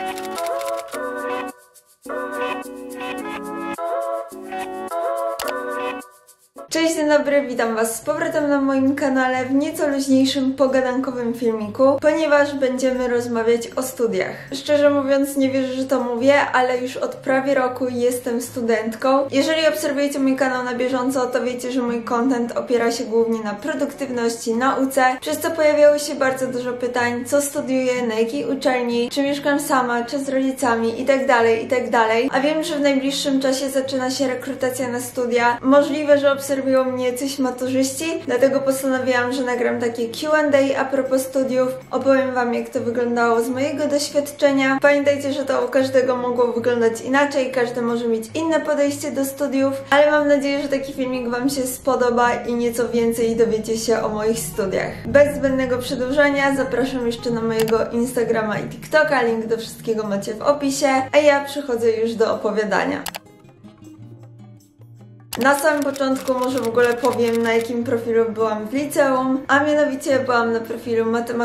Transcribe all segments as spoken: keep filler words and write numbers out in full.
Cześć, dzień dobry, witam Was z powrotem na moim kanale w nieco luźniejszym, pogadankowym filmiku, ponieważ będziemy rozmawiać o studiach. Szczerze mówiąc, nie wierzę, że to mówię, ale już od prawie roku jestem studentką. Jeżeli obserwujecie mój kanał na bieżąco, to wiecie, że mój content opiera się głównie na produktywności, nauce, przez co pojawiało się bardzo dużo pytań, co studiuję, na jakiej uczelni, czy mieszkam sama, czy z rodzicami itd., itd. A wiem, że w najbliższym czasie zaczyna się rekrutacja na studia. Możliwe, że obserwujecie Obserwują mnie coś maturzyści, dlatego postanowiłam, że nagram takie Q and A a propos studiów. Opowiem Wam, jak to wyglądało z mojego doświadczenia. Pamiętajcie, że to u każdego mogło wyglądać inaczej, każdy może mieć inne podejście do studiów, ale mam nadzieję, że taki filmik Wam się spodoba i nieco więcej dowiecie się o moich studiach. Bez zbędnego przedłużania zapraszam jeszcze na mojego Instagrama i TikToka, link do wszystkiego macie w opisie, a ja przechodzę już do opowiadania. Na samym początku może w ogóle powiem, na jakim profilu byłam w liceum, a mianowicie byłam na profilu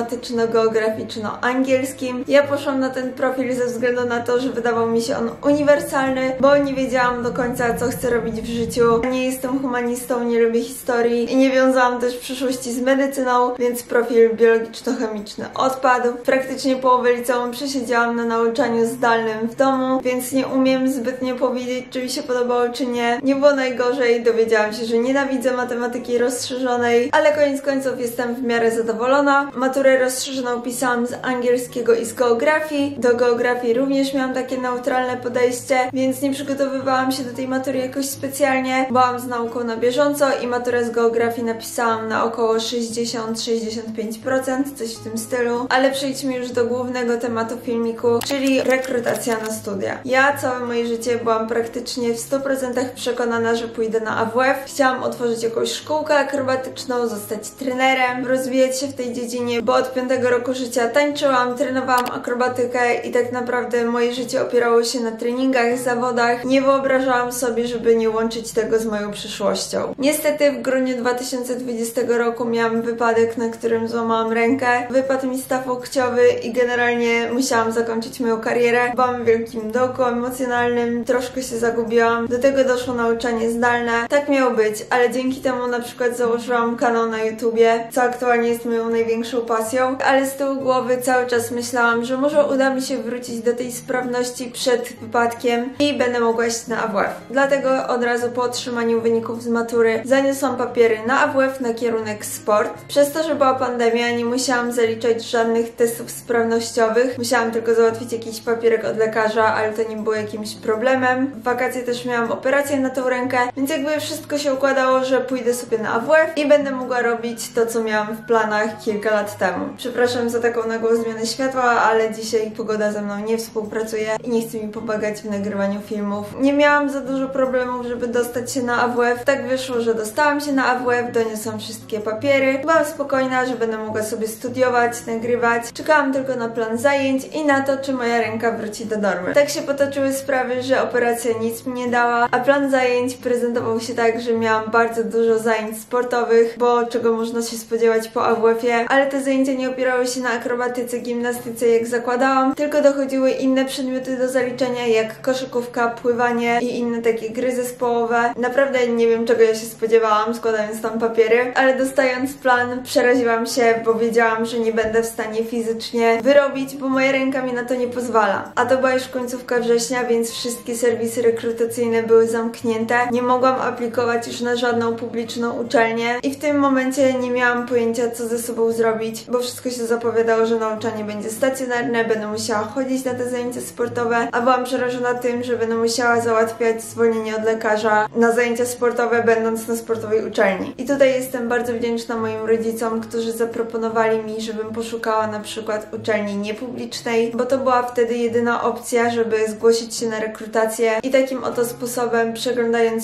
matematyczno-geograficzno-angielskim. Ja poszłam na ten profil ze względu na to, że wydawał mi się on uniwersalny, bo nie wiedziałam do końca, co chcę robić w życiu. Nie jestem humanistą, nie lubię historii i nie wiązałam też przyszłości z medycyną, więc profil biologiczno-chemiczny odpadł. Praktycznie połowę liceum przesiedziałam na nauczaniu zdalnym w domu, więc nie umiem zbytnio powiedzieć, czy mi się podobało, czy nie. Nie było najgorzej. Gorzej, dowiedziałam się, że nienawidzę matematyki rozszerzonej, ale koniec końców jestem w miarę zadowolona. Maturę rozszerzoną pisałam z angielskiego i z geografii. Do geografii również miałam takie neutralne podejście, więc nie przygotowywałam się do tej matury jakoś specjalnie. Byłam z nauką na bieżąco i maturę z geografii napisałam na około sześćdziesiąt do sześćdziesięciu pięciu procent, coś w tym stylu. Ale przejdźmy już do głównego tematu filmiku, czyli rekrutacja na studia. Ja całe moje życie byłam praktycznie w stu procentach przekonana, że pójdę na A W F. Chciałam otworzyć jakąś szkółkę akrobatyczną, zostać trenerem, rozwijać się w tej dziedzinie, bo od piątego roku życia tańczyłam, trenowałam akrobatykę i tak naprawdę moje życie opierało się na treningach, zawodach. Nie wyobrażałam sobie, żeby nie łączyć tego z moją przyszłością. Niestety w grudniu dwa tysiące dwudziestego roku miałam wypadek, na którym złamałam rękę. Wypadł mi staw łokciowy i generalnie musiałam zakończyć moją karierę. Byłam w wielkim dołku emocjonalnym, troszkę się zagubiłam. Do tego doszło nauczanie zdalne. Tak miało być, ale dzięki temu na przykład założyłam kanał na YouTubie, co aktualnie jest moją największą pasją, ale z tyłu głowy cały czas myślałam, że może uda mi się wrócić do tej sprawności przed wypadkiem i będę mogła iść na A W F. Dlatego od razu po otrzymaniu wyników z matury zaniosłam papiery na A W F na kierunek sport. Przez to, że była pandemia, nie musiałam zaliczać żadnych testów sprawnościowych, musiałam tylko załatwić jakiś papierek od lekarza, ale to nie było jakimś problemem. W wakacje też miałam operację na tą rękę, więc jakby wszystko się układało, że pójdę sobie na A W F i będę mogła robić to, co miałam w planach kilka lat temu. Przepraszam za taką nagłą zmianę światła, ale dzisiaj pogoda ze mną nie współpracuje i nie chce mi pomagać w nagrywaniu filmów. Nie miałam za dużo problemów, żeby dostać się na A W F. Tak wyszło, że dostałam się na A W F, doniosłam wszystkie papiery. Byłam spokojna, że będę mogła sobie studiować, nagrywać. Czekałam tylko na plan zajęć i na to, czy moja ręka wróci do normy. Tak się potoczyły sprawy, że operacja nic mi nie dała, a plan zajęć prezentował się tak, że miałam bardzo dużo zajęć sportowych, bo czego można się spodziewać po A W F-ie, ale te zajęcia nie opierały się na akrobatyce, gimnastyce jak zakładałam, tylko dochodziły inne przedmioty do zaliczenia jak koszykówka, pływanie i inne takie gry zespołowe. Naprawdę nie wiem, czego ja się spodziewałam, składając tam papiery, ale dostając plan przeraziłam się, bo wiedziałam, że nie będę w stanie fizycznie wyrobić, bo moja ręka mi na to nie pozwala. A to była już końcówka września, więc wszystkie serwisy rekrutacyjne były zamknięte. Nie mogłam aplikować już na żadną publiczną uczelnię i w tym momencie nie miałam pojęcia, co ze sobą zrobić, bo wszystko się zapowiadało, że nauczanie będzie stacjonarne, będę musiała chodzić na te zajęcia sportowe, a byłam przerażona tym, że będę musiała załatwiać zwolnienie od lekarza na zajęcia sportowe, będąc na sportowej uczelni. I tutaj jestem bardzo wdzięczna moim rodzicom, którzy zaproponowali mi, żebym poszukała na przykład uczelni niepublicznej, bo to była wtedy jedyna opcja, żeby zgłosić się na rekrutację i takim oto sposobem, przeglądając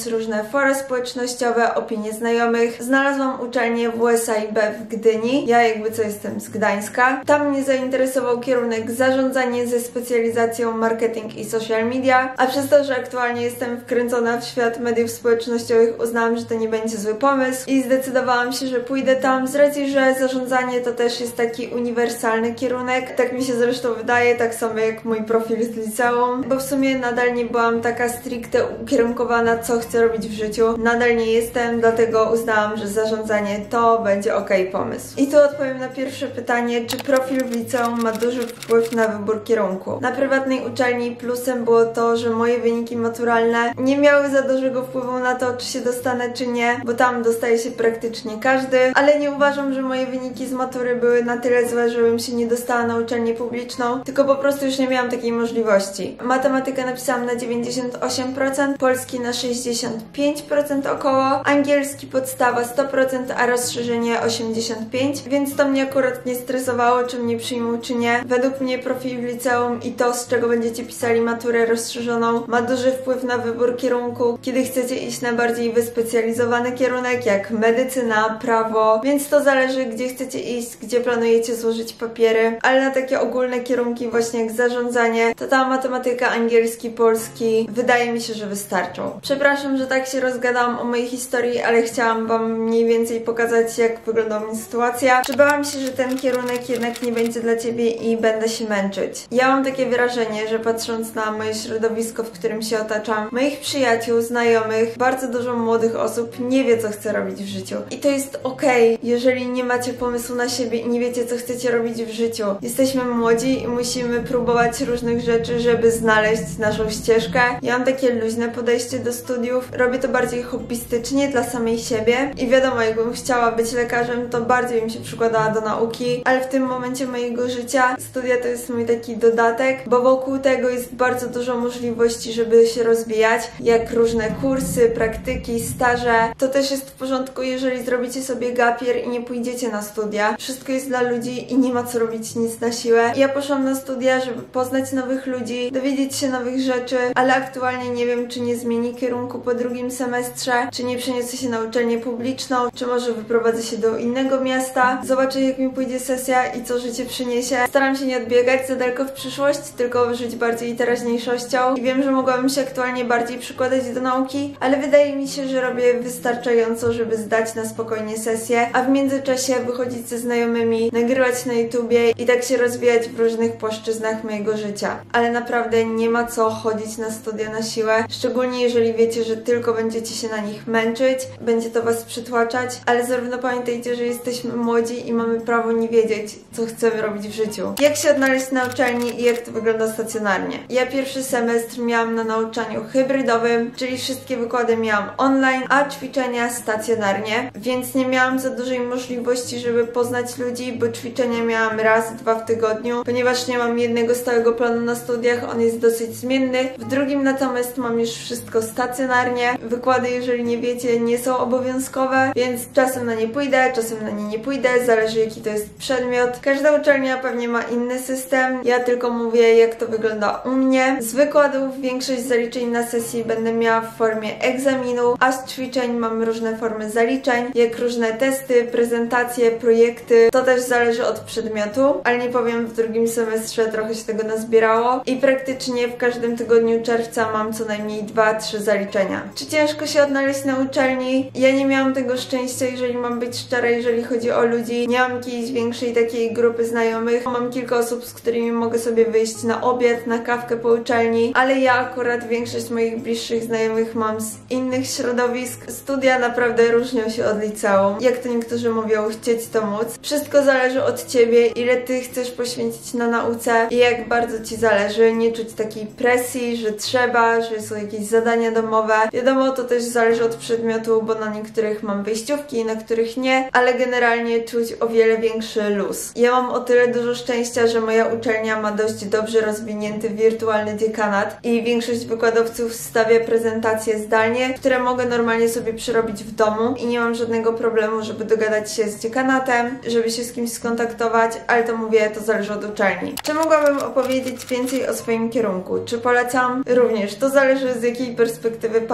różne fora społecznościowe, opinie znajomych, znalazłam uczelnię W S A I B w Gdyni. Ja jakby co jestem z Gdańska. Tam mnie zainteresował kierunek zarządzanie ze specjalizacją marketing i social media, a przez to, że aktualnie jestem wkręcona w świat mediów społecznościowych, uznałam, że to nie będzie zły pomysł i zdecydowałam się, że pójdę tam z racji, że zarządzanie to też jest taki uniwersalny kierunek. Tak mi się zresztą wydaje, tak samo jak mój profil z liceum, bo w sumie nadal nie byłam taka stricte ukierunkowana, co chcę robić w życiu. Nadal nie jestem, dlatego uznałam, że zarządzanie to będzie ok pomysł. I tu odpowiem na pierwsze pytanie, czy profil w liceum ma duży wpływ na wybór kierunku. Na prywatnej uczelni plusem było to, że moje wyniki maturalne nie miały za dużego wpływu na to, czy się dostanę, czy nie, bo tam dostaje się praktycznie każdy, ale nie uważam, że moje wyniki z matury były na tyle złe, żebym się nie dostała na uczelnię publiczną, tylko po prostu już nie miałam takiej możliwości. Matematykę napisałam na dziewięćdziesiąt osiem procent, polski na sześćdziesiąt pięć procent około, angielski podstawa sto procent, a rozszerzenie osiemdziesiąt pięć procent, więc to mnie akurat nie stresowało, czy mnie przyjmą, czy nie. Według mnie profil w liceum i to, z czego będziecie pisali maturę rozszerzoną, ma duży wpływ na wybór kierunku, kiedy chcecie iść na bardziej wyspecjalizowany kierunek, jak medycyna, prawo, więc to zależy, gdzie chcecie iść, gdzie planujecie złożyć papiery, ale na takie ogólne kierunki właśnie jak zarządzanie, to ta matematyka, angielski, polski wydaje mi się, że wystarczą. Przepraszam, że tak się rozgadałam o mojej historii, ale chciałam wam mniej więcej pokazać, jak wygląda mi sytuacja. Czy bałam się, że ten kierunek jednak nie będzie dla ciebie i będę się męczyć? Ja mam takie wrażenie, że patrząc na moje środowisko, w którym się otaczam, moich przyjaciół, znajomych, bardzo dużo młodych osób nie wie, co chce robić w życiu. I to jest okej, okay, jeżeli nie macie pomysłu na siebie i nie wiecie, co chcecie robić w życiu. Jesteśmy młodzi i musimy próbować różnych rzeczy, żeby znaleźć naszą ścieżkę. Ja mam takie luźne podejście do studiów. Robię to bardziej hobbystycznie dla samej siebie i wiadomo, jakbym chciała być lekarzem, to bardziej bym się przykładała do nauki, ale w tym momencie mojego życia studia to jest mój taki dodatek, bo wokół tego jest bardzo dużo możliwości, żeby się rozwijać, jak różne kursy, praktyki, staże. To też jest w porządku, jeżeli zrobicie sobie gap year i nie pójdziecie na studia. Wszystko jest dla ludzi i nie ma co robić nic na siłę. Ja poszłam na studia, żeby poznać nowych ludzi, dowiedzieć się nowych rzeczy, ale aktualnie nie wiem, czy nie zmieni kierunku po drugim semestrze, czy nie przeniosę się na uczelnię publiczną, czy może wyprowadzę się do innego miasta. Zobaczę, jak mi pójdzie sesja i co życie przyniesie. Staram się nie odbiegać za daleko w przyszłość, tylko żyć bardziej teraźniejszością i wiem, że mogłabym się aktualnie bardziej przykładać do nauki, ale wydaje mi się, że robię wystarczająco, żeby zdać na spokojnie sesję, a w międzyczasie wychodzić ze znajomymi, nagrywać na YouTubie i tak się rozwijać w różnych płaszczyznach mojego życia. Ale naprawdę nie ma co chodzić na studia na siłę, szczególnie jeżeli wiecie, że tylko będziecie się na nich męczyć, będzie to was przytłaczać, ale zarówno pamiętajcie, że jesteśmy młodzi i mamy prawo nie wiedzieć, co chcemy robić w życiu. Jak się odnaleźć na uczelni i jak to wygląda stacjonarnie? Ja pierwszy semestr miałam na nauczaniu hybrydowym, czyli wszystkie wykłady miałam online, a ćwiczenia stacjonarnie, więc nie miałam za dużej możliwości, żeby poznać ludzi, bo ćwiczenia miałam raz, dwa w tygodniu, ponieważ nie mam jednego stałego planu na studiach, on jest dosyć zmienny. W drugim natomiast mam już wszystko stacjonarnie. Wykłady, jeżeli nie wiecie, nie są obowiązkowe, więc czasem na nie pójdę, czasem na nie nie pójdę, zależy jaki to jest przedmiot. Każda uczelnia pewnie ma inny system, ja tylko mówię, jak to wygląda u mnie. Z wykładów większość zaliczeń na sesji będę miała w formie egzaminu, a z ćwiczeń mam różne formy zaliczeń, jak różne testy, prezentacje, projekty. To też zależy od przedmiotu, ale nie powiem, w drugim semestrze trochę się tego nazbierało i praktycznie w każdym tygodniu czerwca mam co najmniej dwa trzy zaliczenia. Czy ciężko się odnaleźć na uczelni? Ja nie miałam tego szczęścia, jeżeli mam być szczera, jeżeli chodzi o ludzi. Nie mam jakiejś większej takiej grupy znajomych. Mam kilka osób, z którymi mogę sobie wyjść na obiad, na kawkę po uczelni, ale ja akurat większość moich bliższych znajomych mam z innych środowisk. Studia naprawdę różnią się od liceum. Jak to niektórzy mówią, chcieć to móc. Wszystko zależy od ciebie, ile ty chcesz poświęcić na nauce i jak bardzo ci zależy. Nie czuć takiej presji, że trzeba, że są jakieś zadania domowe. Wiadomo, to też zależy od przedmiotu, bo na niektórych mam wyjściówki, na których nie, ale generalnie czuć o wiele większy luz. Ja mam o tyle dużo szczęścia, że moja uczelnia ma dość dobrze rozwinięty wirtualny dziekanat i większość wykładowców stawia prezentacje zdalnie, które mogę normalnie sobie przerobić w domu i nie mam żadnego problemu, żeby dogadać się z dziekanatem, żeby się z kimś skontaktować, ale to mówię, to zależy od uczelni. Czy mogłabym opowiedzieć więcej o swoim kierunku? Czy polecam? Również. To zależy, z jakiej perspektywy patrzę.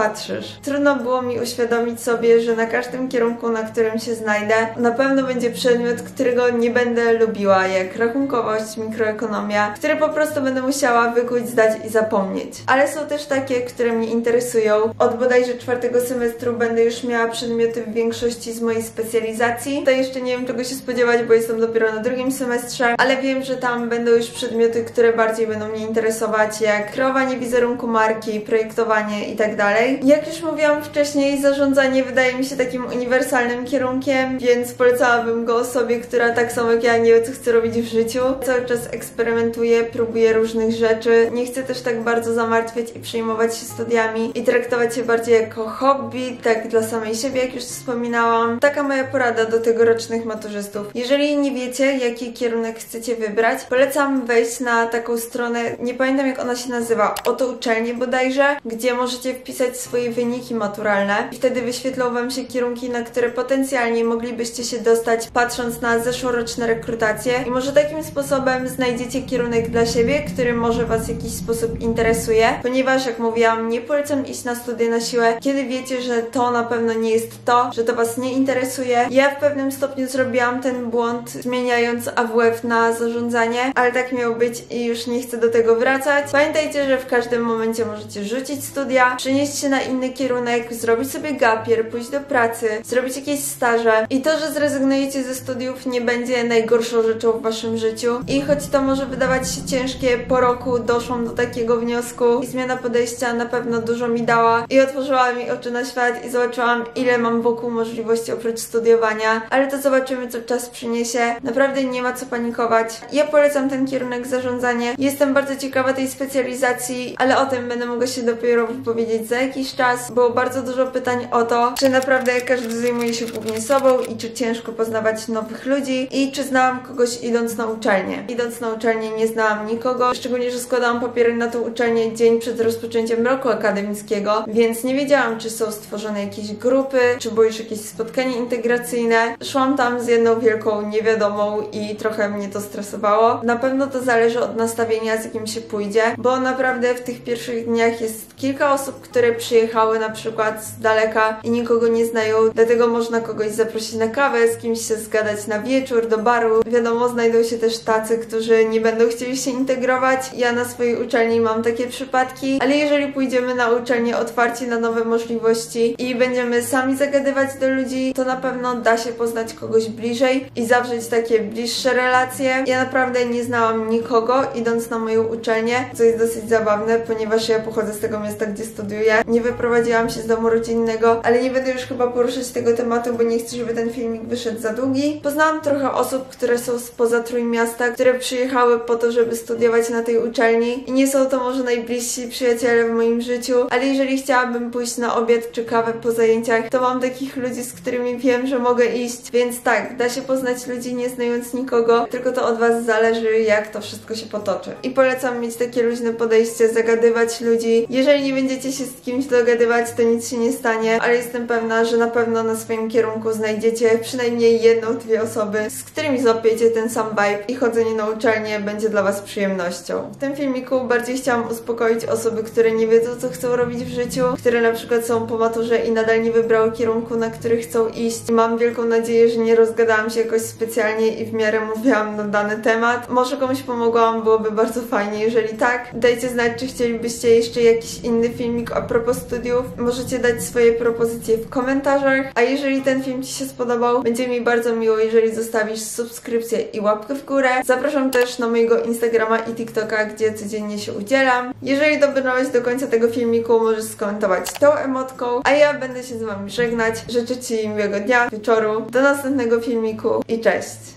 patrzysz. Trudno było mi uświadomić sobie, że na każdym kierunku, na którym się znajdę, na pewno będzie przedmiot, którego nie będę lubiła, jak rachunkowość, mikroekonomia, które po prostu będę musiała wykuć, zdać i zapomnieć. Ale są też takie, które mnie interesują. Od bodajże czwartego semestru będę już miała przedmioty w większości z mojej specjalizacji. To jeszcze nie wiem, czego się spodziewać, bo jestem dopiero na drugim semestrze, ale wiem, że tam będą już przedmioty, które bardziej będą mnie interesować, jak kreowanie wizerunku marki, projektowanie i tak dalej. Jak już mówiłam wcześniej, zarządzanie wydaje mi się takim uniwersalnym kierunkiem, więc polecałabym go osobie, która tak samo jak ja nie wie, co chce robić w życiu. Cały czas eksperymentuję, próbuję różnych rzeczy. Nie chcę też tak bardzo zamartwiać i przejmować się studiami i traktować je bardziej jako hobby, tak dla samej siebie, jak już wspominałam. Taka moja porada do tegorocznych maturzystów. Jeżeli nie wiecie, jaki kierunek chcecie wybrać, polecam wejść na taką stronę, nie pamiętam jak ona się nazywa, Oto Uczelnie bodajże, gdzie możecie wpisać swoje wyniki maturalne i wtedy wyświetlą wam się kierunki, na które potencjalnie moglibyście się dostać, patrząc na zeszłoroczne rekrutacje i może takim sposobem znajdziecie kierunek dla siebie, który może was w jakiś sposób interesuje, ponieważ jak mówiłam, nie polecam iść na studia na siłę, kiedy wiecie, że to na pewno nie jest to, że to was nie interesuje. Ja w pewnym stopniu zrobiłam ten błąd, zmieniając A W F na zarządzanie, ale tak miało być i już nie chcę do tego wracać. Pamiętajcie, że w każdym momencie możecie rzucić studia, przenieść się na inny kierunek, zrobić sobie gapier, pójść do pracy, zrobić jakieś staże i to, że zrezygnujecie ze studiów, nie będzie najgorszą rzeczą w waszym życiu. I choć to może wydawać się ciężkie, po roku doszłam do takiego wniosku i zmiana podejścia na pewno dużo mi dała i otworzyła mi oczy na świat i zobaczyłam, ile mam wokół możliwości oprócz studiowania, ale to zobaczymy, co czas przyniesie. Naprawdę nie ma co panikować. Ja polecam ten kierunek zarządzanie. Jestem bardzo ciekawa tej specjalizacji, ale o tym będę mogła się dopiero wypowiedzieć za jakiś czas. Było bardzo dużo pytań o to, czy naprawdę każdy zajmuje się głównie sobą i czy ciężko poznawać nowych ludzi i czy znałam kogoś idąc na uczelnię. Idąc na uczelnię nie znałam nikogo, szczególnie, że składałam papiery na tą uczelnię dzień przed rozpoczęciem roku akademickiego, więc nie wiedziałam, czy są stworzone jakieś grupy, czy było już jakieś spotkanie integracyjne. Szłam tam z jedną wielką niewiadomą i trochę mnie to stresowało. Na pewno to zależy od nastawienia, z jakim się pójdzie, bo naprawdę w tych pierwszych dniach jest kilka osób, które przyjechały na przykład z daleka i nikogo nie znają, dlatego można kogoś zaprosić na kawę, z kimś się zgadać na wieczór, do baru. Wiadomo, znajdą się też tacy, którzy nie będą chcieli się integrować. Ja na swojej uczelni mam takie przypadki, ale jeżeli pójdziemy na uczelnię otwarci na nowe możliwości i będziemy sami zagadywać do ludzi, to na pewno da się poznać kogoś bliżej i zawrzeć takie bliższe relacje. Ja naprawdę nie znałam nikogo idąc na moją uczelnię, co jest dosyć zabawne, ponieważ ja pochodzę z tego miasta, gdzie studiuję. Nie wyprowadziłam się z domu rodzinnego, ale nie będę już chyba poruszać tego tematu, bo nie chcę, żeby ten filmik wyszedł za długi. Poznałam trochę osób, które są spoza Trójmiasta, które przyjechały po to, żeby studiować na tej uczelni i nie są to może najbliżsi przyjaciele w moim życiu, ale jeżeli chciałabym pójść na obiad czy kawę po zajęciach, to mam takich ludzi, z którymi wiem, że mogę iść, więc tak, da się poznać ludzi nie znając nikogo, tylko to od was zależy, jak to wszystko się potoczy. I polecam mieć takie luźne podejście, zagadywać ludzi. Jeżeli nie będziecie się z kimś dogadywać, to nic się nie stanie, ale jestem pewna, że na pewno na swoim kierunku znajdziecie przynajmniej jedną, dwie osoby, z którymi złapiecie ten sam vibe i chodzenie na uczelnię będzie dla was przyjemnością. W tym filmiku bardziej chciałam uspokoić osoby, które nie wiedzą, co chcą robić w życiu, które na przykład są po maturze i nadal nie wybrały kierunku, na który chcą iść. Mam wielką nadzieję, że nie rozgadałam się jakoś specjalnie i w miarę mówiłam na dany temat. Może komuś pomogłam, byłoby bardzo fajnie. Jeżeli tak, dajcie znać, czy chcielibyście jeszcze jakiś inny filmik a propos studiów. Możecie dać swoje propozycje w komentarzach, a jeżeli ten film ci się spodobał, będzie mi bardzo miło, jeżeli zostawisz subskrypcję i łapkę w górę. Zapraszam też na mojego Instagrama i TikToka, gdzie codziennie się udzielam. Jeżeli dobrnąłeś do końca tego filmiku, możesz skomentować tą emotką, a ja będę się z wami żegnać. Życzę ci miłego dnia, wieczoru, do następnego filmiku i cześć!